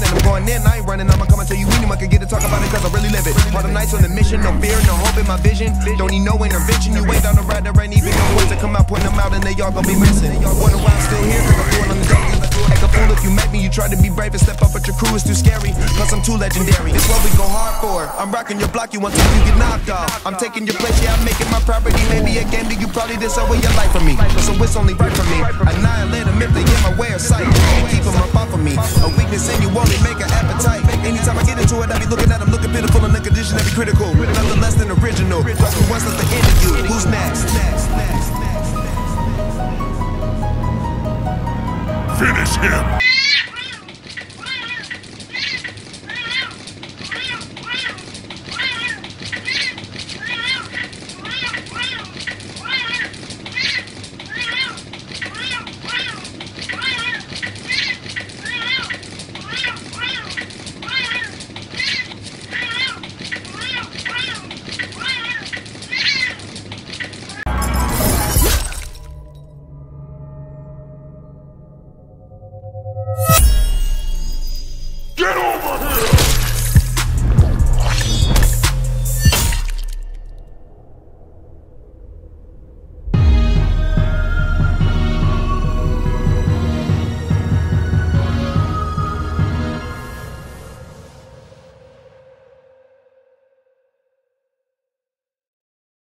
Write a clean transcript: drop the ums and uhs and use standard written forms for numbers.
and I'm going in, I ain't running. I'ma come and tell you anyone can get to talk about it, cause I really live it. All the nights on the mission, no fear, no hope in my vision. Don't need no intervention, you ain't on the ride, there ain't even no words to come out, point them out, and they all gon' be missing. Wonder why I'm still here, cause I'm doing on the daily. Act a fool if you met me, you try to be brave and step up, but your crew is too scary. Plus I'm too legendary, it's what we go hard for. I'm rocking your block, you want time, you get knocked off. I'm taking your place, yeah, I'm making my property. Maybe a game that you probably did so with your life for me. So it's only right for me. Annihilate them if they get my way of sight. And keep them up off of me. A weakness in you only make an